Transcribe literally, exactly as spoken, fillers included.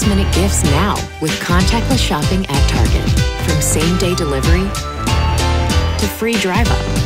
last-minute gifts now with contactless shopping at Target. From same-day delivery to free drive-up.